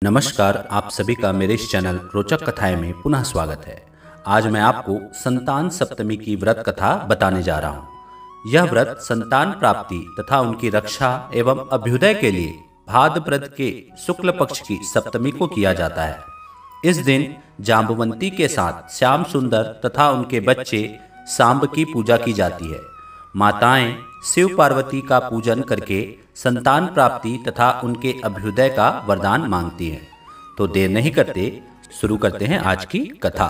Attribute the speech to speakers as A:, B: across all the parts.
A: नमस्कार, आप सभी का मेरे इस चैनल रोचक कथाएं में पुनः स्वागत है। आज मैं आपको संतान सप्तमी की व्रत कथा बताने जा रहा हूँ। यह व्रत संतान प्राप्ति तथा उनकी रक्षा एवं अभ्युदय के लिए भाद्रपद के शुक्ल पक्ष की सप्तमी को किया जाता है। इस दिन जाम्बवंती के साथ श्याम सुंदर तथा उनके बच्चे सांब की पूजा की जाती है। माताएं शिव पार्वती का पूजन करके संतान प्राप्ति तथा उनके अभ्युदय का वरदान मांगती हैं। तो देर नहीं करते शुरू करते हैं आज की कथा।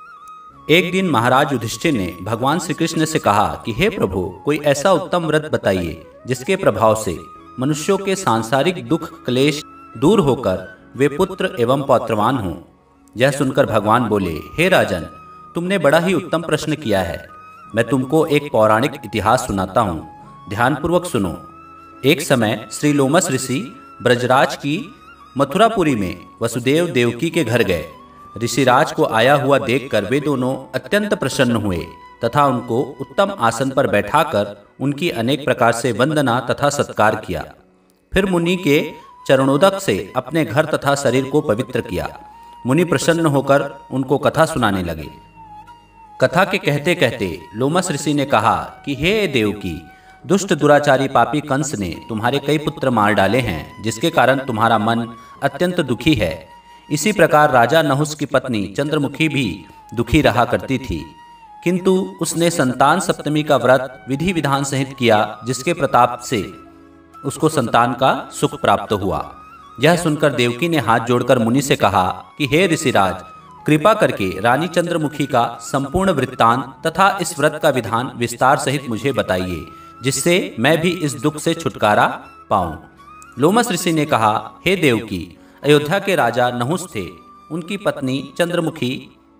A: एक दिन महाराज युधिष्ठिर ने भगवान श्री कृष्ण से कहा कि हे प्रभु, कोई ऐसा उत्तम व्रत बताइए जिसके प्रभाव से मनुष्यों के सांसारिक दुख क्लेश दूर होकर वे पुत्र एवं पौत्रवान हों। यह सुनकर भगवान बोले, हे राजन, तुमने बड़ा ही उत्तम प्रश्न किया है। मैं तुमको एक पौराणिक इतिहास सुनाता हूँ, ध्यानपूर्वक सुनो। एक समय श्री लोमस ऋषि ब्रजराज की मथुरापुरी में वसुदेव देवकी के घर गए। ऋषिराज को आया हुआ देखकर वे दोनों अत्यंत प्रसन्न हुए तथा उनको उत्तम आसन पर बैठाकर उनकी अनेक प्रकार से वंदना तथा सत्कार किया। फिर मुनि के चरणोदक से अपने घर तथा शरीर को पवित्र किया। मुनि प्रसन्न होकर उनको कथा सुनाने लगे। कथा के कहते कहते लोमस ऋषि ने कहा कि हे देवकी, दुष्ट दुराचारी पापी कंस ने तुम्हारे कई पुत्र मार डाले हैं, जिसके कारण तुम्हारा मन अत्यंत दुखी है। इसी प्रकार राजा नहुस की पत्नी चंद्रमुखी भी दुखी रहा करती थी, किंतु उसने संतान सप्तमी का व्रत विधि विधान सहित किया, जिसके प्रताप से उसको संतान का सुख प्राप्त हुआ। यह सुनकर देवकी ने हाथ जोड़कर मुनि से कहा कि हे ऋषिराज, कृपा करके रानी चंद्रमुखी का संपूर्ण वृत्तांत तथा इस व्रत का विधान विस्तार सहित मुझे बताइए, जिससे मैं भी इस दुख से छुटकारा पाऊं। लोमस ऋषि ने कहा, हे देवकी, अयोध्या के राजा नहुस थे। उनकी पत्नी चंद्रमुखी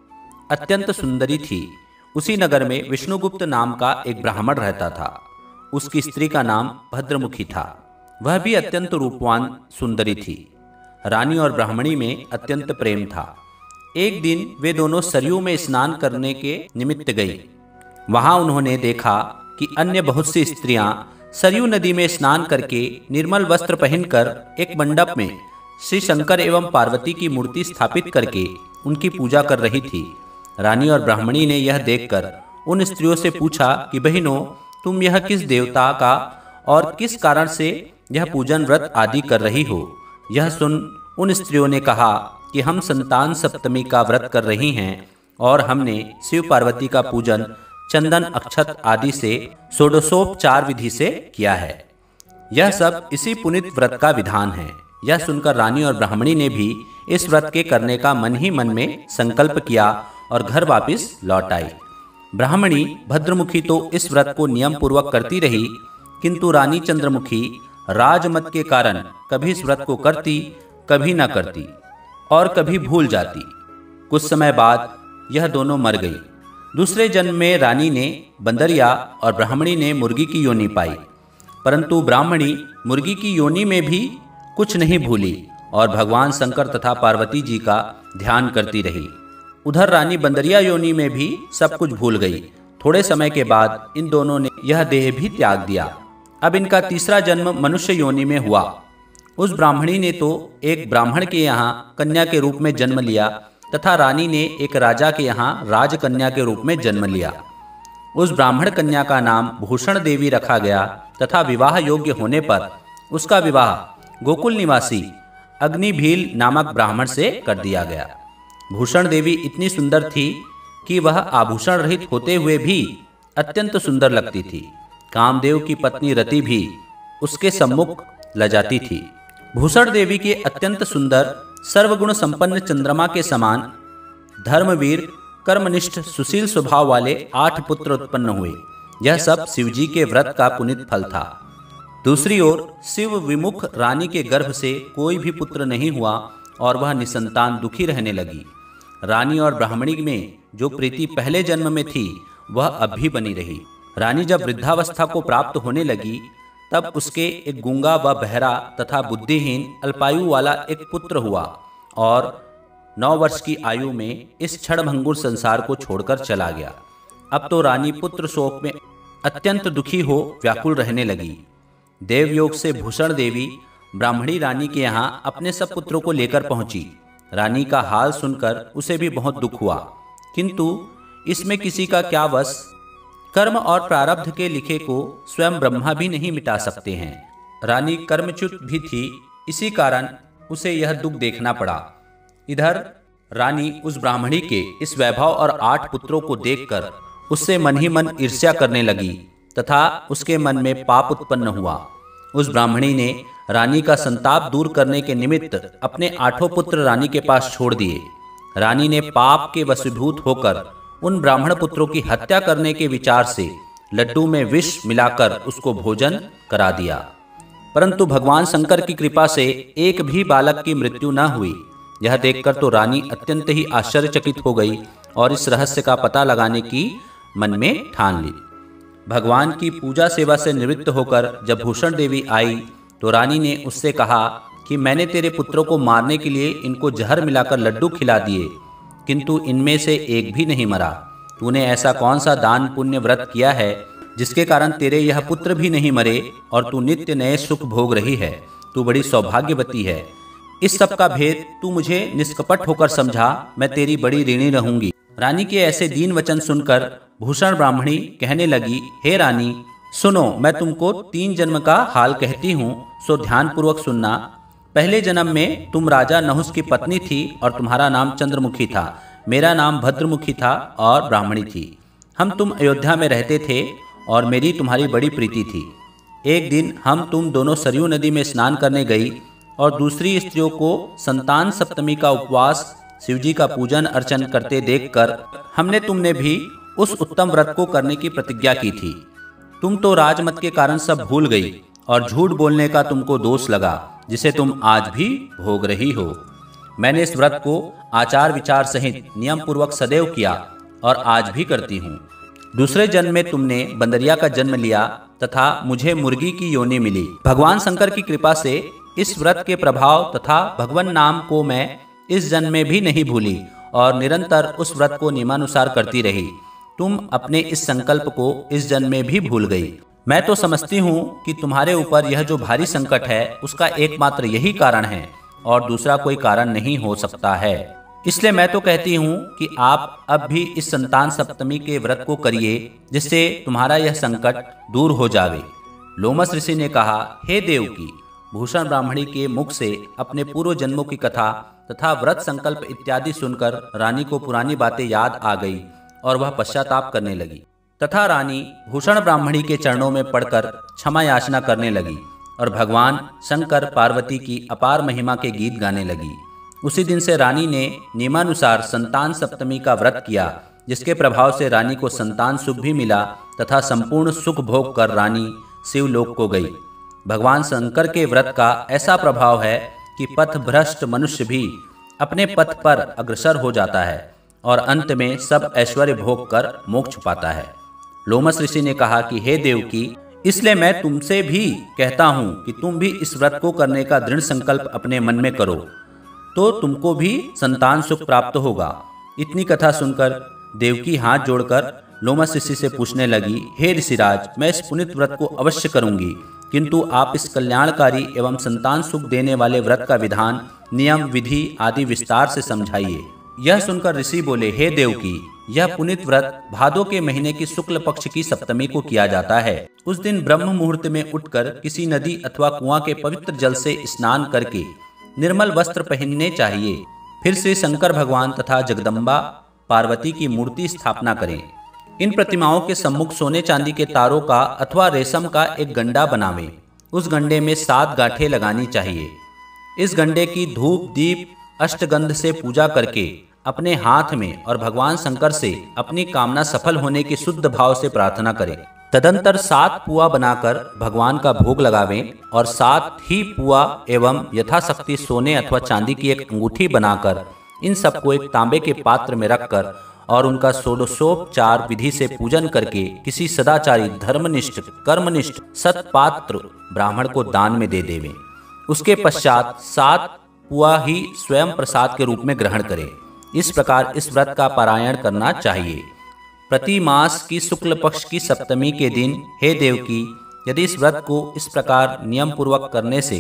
A: अत्यंत सुंदरी थी। उसी नगर में विष्णुगुप्त नाम का एक ब्राह्मण रहता था। उसकी स्त्री का नाम भद्रमुखी था। वह भी अत्यंत रूपवान सुंदरी थी। रानी और ब्राह्मणी में अत्यंत प्रेम था। एक दिन वे दोनों सरयू में स्नान करने के निमित्त गई। वहां उन्होंने देखा कि अन्य बहुत सी स्त्रियां सरयू नदी में स्नान करके निर्मल वस्त्र पहनकर एक मंडप में श्री शंकर एवं पार्वती की मूर्ति स्थापित करके उनकी पूजा कर रही थी। रानी और ब्राह्मणी ने यह देखकर उन स्त्रियों से पूछा कि बहनों, तुम यह किस देवता का और किस कारण से यह पूजन व्रत आदि कर रही हो? यह सुन उन स्त्रियों ने कहा कि हम संतान सप्तमी का व्रत कर रही हैं और हमने शिव पार्वती का पूजन चंदन अक्षत आदि से षोडशोपचार विधि से किया है। यह सब इसी पुनीत व्रत का विधान है। यह सुनकर रानी और ब्राह्मणी ने भी इस व्रत के करने का मन ही मन में संकल्प किया और घर वापस लौट आई। ब्राह्मणी भद्रमुखी तो इस व्रत को नियम पूर्वक करती रही, किंतु रानी चंद्रमुखी राजमत के कारण कभी इस व्रत को करती, कभी न करती और कभी भूल जाती। कुछ समय बाद यह दोनों मर गई। दूसरे जन्म में रानी ने बंदरिया और ब्राह्मणी ने मुर्गी की योनि पाई, परंतु ब्राह्मणी मुर्गी की योनि में भी कुछ नहीं भूली और भगवान शंकर तथा पार्वती जी का ध्यान करती रही। उधर रानी बंदरिया योनि में भी सब कुछ भूल गई। थोड़े समय के बाद इन दोनों ने यह देह भी त्याग दिया। अब इनका तीसरा जन्म मनुष्य योनि में हुआ। उस ब्राह्मणी ने तो एक ब्राह्मण के यहाँ कन्या के रूप में जन्म लिया तथा रानी ने एक राजा के यहाँ राजकन्या के रूप में जन्म लिया। उस ब्राह्मण कन्या का नाम भूषण देवी रखा गया तथा विवाह योग्य होने पर उसका विवाह गोकुल निवासी अग्निभील नामक ब्राह्मण से कर दिया गया। भूषण देवी इतनी सुंदर थी कि वह आभूषण रहित होते हुए भी अत्यंत सुंदर लगती थी। कामदेव की पत्नी रति भी उसके सम्मुख लजाती थी। भूषण देवी के अत्यंत सुंदर सर्वगुण संपन्न चंद्रमा के समान धर्मवीर कर्मनिष्ठ सुशील स्वभाव वाले 8 पुत्र उत्पन्न हुए। यह सब शिवजी के व्रत का पुनीत फल था। दूसरी ओर शिव विमुख रानी के गर्भ से कोई भी पुत्र नहीं हुआ और वह निसंतान दुखी रहने लगी। रानी और ब्राह्मणी में जो प्रीति पहले जन्म में थी वह अब भी बनी रही। रानी जब वृद्धावस्था को प्राप्त होने लगी तब उसके एक गूंगा व बहरा तथा बुद्धिहीन अल्पायु वाला एक पुत्र हुआ और 9 वर्ष की आयु में इस क्षणभंगुर संसार को छोड़कर चला गया। अब तो रानी पुत्र शोक में अत्यंत दुखी हो व्याकुल रहने लगी। देवयोग से भूषण देवी ब्राह्मणी रानी के यहाँ अपने सब पुत्रों को लेकर पहुंची। रानी का हाल सुनकर उसे भी बहुत दुख हुआ, किंतु इसमें किसी का क्या वश। कर्म और प्रारब्ध के लिखे को स्वयं ब्रह्मा भी नहीं मिटा सकते हैं। रानी कर्मच्युत भी थी, इसी कारण उसे यह दुख देखना पड़ा। इधर रानी उस ब्राह्मणी के इस वैभव और 8 पुत्रों को देखकर उससे मन ही मन ईर्ष्या करने लगी तथा उसके मन में पाप उत्पन्न हुआ। उस ब्राह्मणी ने रानी का संताप दूर करने के निमित्त अपने 8 पुत्र रानी के पास छोड़ दिए। रानी ने पाप के वशीभूत होकर उन ब्राह्मण पुत्रों की हत्या करने के विचार से लड्डू में विष मिलाकर उसको भोजन करा दिया, परंतु भगवान शंकर की कृपा से एक भी बालक की मृत्यु न हुई। यह देखकर तो रानी अत्यंत ही आश्चर्यचकित हो गई और इस रहस्य का पता लगाने की मन में ठान ली। भगवान की पूजा सेवा से निवृत्त होकर जब भूषण देवी आई तो रानी ने उससे कहा कि मैंने तेरे पुत्रों को मारने के लिए इनको जहर मिलाकर लड्डू खिला दिए, किंतु इनमें से एक भी नहीं मरा। तूने ऐसा कौन सा दान पुण्य व्रत किया है जिसके कारण तेरे यह पुत्र भी नहीं मरे और तू नित्य नए सुख भोग रही है? तू बड़ी सौभाग्यवती है। इस सब का भेद तू मुझे निष्कपट होकर समझा, मैं तेरी बड़ी ऋणी रहूंगी। रानी के ऐसे दीन वचन सुनकर भूषण ब्राह्मणी कहने लगी, हे रानी सुनो, मैं तुमको 3 जन्म का हाल कहती हूँ, सो ध्यान पूर्वक सुनना। पहले जन्म में तुम राजा नहुस की पत्नी थी और तुम्हारा नाम चंद्रमुखी था। मेरा नाम भद्रमुखी था और ब्राह्मणी थी। हम तुम अयोध्या में रहते थे और मेरी तुम्हारी बड़ी प्रीति थी। एक दिन हम तुम दोनों सरयू नदी में स्नान करने गई और दूसरी स्त्रियों को संतान सप्तमी का उपवास, शिवजी का पूजन अर्चन करते देखकर हमने तुमने भी उस उत्तम व्रत को करने की प्रतिज्ञा की थी। तुम तो राजमत के कारण सब भूल गई और झूठ बोलने का तुमको दोष लगा, जिसे तुम आज भी भोग रही हो। मैंने इस व्रत को आचार विचार सहित नियम पूर्वक सदैव किया और आज भी करती हूँ। दूसरे जन्म में तुमने बंदरिया का जन्म लिया तथा मुझे मुर्गी की योनि मिली। भगवान शंकर की कृपा से इस व्रत के प्रभाव तथा भगवान नाम को मैं इस जन्म में भी नहीं भूली और निरंतर उस व्रत को नियमानुसार करती रही। तुम अपने इस संकल्प को इस जन्म में भी भूल गई। मैं तो समझती हूँ कि तुम्हारे ऊपर यह जो भारी संकट है उसका एकमात्र यही कारण है और दूसरा कोई कारण नहीं हो सकता है। इसलिए मैं तो कहती हूँ कि आप अब भी इस संतान सप्तमी के व्रत को करिए, जिससे तुम्हारा यह संकट दूर हो जावे। लोमस ऋषि ने कहा, हे देवकी, भूषण ब्राह्मणी के मुख से अपने पूर्व जन्मों की कथा तथा व्रत संकल्प इत्यादि सुनकर रानी को पुरानी बातें याद आ गई और वह पश्चाताप करने लगी तथा रानी भूषण ब्राह्मणी के चरणों में पड़कर क्षमा याचना करने लगी और भगवान शंकर पार्वती की अपार महिमा के गीत गाने लगी। उसी दिन से रानी ने नियमानुसार संतान सप्तमी का व्रत किया, जिसके प्रभाव से रानी को संतान सुख भी मिला तथा संपूर्ण सुख भोग कर रानी शिवलोक को गई। भगवान शंकर के व्रत का ऐसा प्रभाव है कि पथ भ्रष्ट मनुष्य भी अपने पथ पर अग्रसर हो जाता है और अंत में सब ऐश्वर्य भोग कर मोक्ष पाता है। लोमस ऋषि ने कहा कि हे देवकी, इसलिए मैं तुमसे भी कहता हूँ कि तुम भी इस व्रत को करने का दृढ़ संकल्प अपने मन में करो, तो तुमको भी संतान सुख प्राप्त होगा। इतनी कथा सुनकर देवकी हाथ जोड़कर लोमस ऋषि से पूछने लगी, हे ऋषिराज, मैं इस पुनित व्रत को अवश्य करूंगी, किंतु आप इस कल्याणकारी एवं संतान सुख देने वाले व्रत का विधान, नियम, विधि आदि विस्तार से समझाइए। यह सुनकर ऋषि बोले, हे देवकी, यह पुनित व्रत भादो के महीने की शुक्ल पक्ष की सप्तमी को किया जाता है। उस दिन ब्रह्म मुहूर्त में उठकर किसी नदी अथवा कुआं के पवित्र जल से स्नान करके निर्मल वस्त्र पहनने चाहिए। फिर श्री शंकर भगवान तथा जगदम्बा पार्वती की मूर्ति स्थापना करें। इन प्रतिमाओं के सम्मुख सोने चांदी के तारों का अथवा रेशम का एक गंडा बनावें। उस गंडे में 7 गांठें लगानी चाहिए। इस गंडे की धूप दीप अष्टगंध से पूजा करके अपने हाथ में और भगवान शंकर से अपनी कामना सफल होने की शुद्ध भाव से प्रार्थना करें। तदंतर 7 पुआ बनाकर भगवान का भोग लगावें और 7 ही पुआ एवं यथाशक्ति सोने अथवा चांदी की एक अंगूठी बनाकर इन सबको एक तांबे के पात्र में रखकर और उनका षोडशोपचार विधि से पूजन करके किसी सदाचारी, धर्मनिष्ठ, कर्मनिष्ठ सत्पात्र ब्राह्मण को दान में दे देवें। उसके पश्चात 7 पुआ ही स्वयं प्रसाद के रूप में ग्रहण करें। इस प्रकार इस व्रत का पारायण करना चाहिए। प्रति मास की शुक्ल पक्ष की सप्तमी के दिन, हे देवकी, यदि इस व्रत को इस प्रकार नियम पूर्वक करने से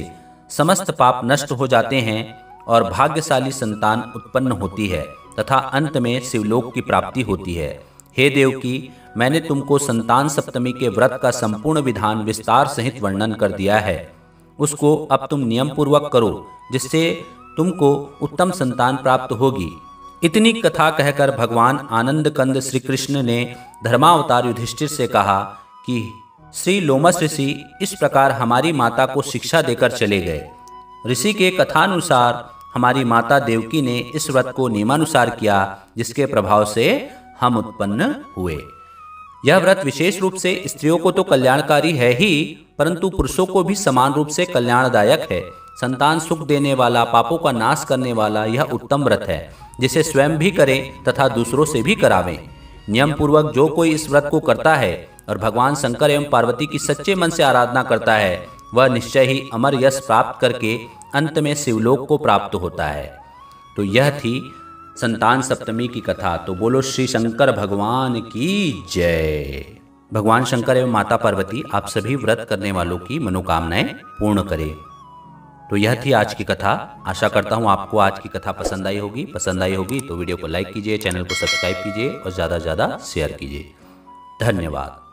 A: समस्त पाप नष्ट हो जाते हैं और भाग्यशाली संतान उत्पन्न होती है तथा अंत में शिवलोक की प्राप्ति होती है। हे देवकी, मैंने तुमको संतान सप्तमी के व्रत का संपूर्ण विधान विस्तार सहित वर्णन कर दिया है। उसको अब तुम नियम पूर्वक करो, जिससे तुमको उत्तम संतान प्राप्त होगी। इतनी कथा कहकर भगवान आनंद कंद श्री कृष्ण ने धर्मावतार युधिष्ठिर से कहा कि श्री लोमस ऋषि इस प्रकार हमारी माता को शिक्षा देकर चले गए। ऋषि के कथानुसार हमारी माता देवकी ने इस व्रत को नियमानुसार किया, जिसके प्रभाव से हम उत्पन्न हुए। यह व्रत विशेष रूप से स्त्रियों को तो कल्याणकारी है ही, परंतु पुरुषों को भी समान रूप से कल्याणदायक है। संतान सुख देने वाला, पापों का नाश करने वाला यह उत्तम व्रत है, जिसे स्वयं भी करें तथा दूसरों से भी करावें। नियम पूर्वक जो कोई इस व्रत को करता है और भगवान शंकर एवं पार्वती की सच्चे मन से आराधना करता है, वह निश्चय ही अमर यश प्राप्त करके अंत में शिवलोक को प्राप्त होता है। तो यह थी संतान सप्तमी की कथा। तो बोलो श्री शंकर भगवान की जय। भगवान शंकर एवं माता पार्वती आप सभी व्रत करने वालों की मनोकामनाएं पूर्ण करें। तो यह थी आज की कथा। आशा करता हूँ आपको आज की कथा पसंद आई होगी। पसंद आई होगी तो वीडियो को लाइक कीजिए, चैनल को सब्सक्राइब कीजिए और ज़्यादा से ज़्यादा शेयर कीजिए। धन्यवाद।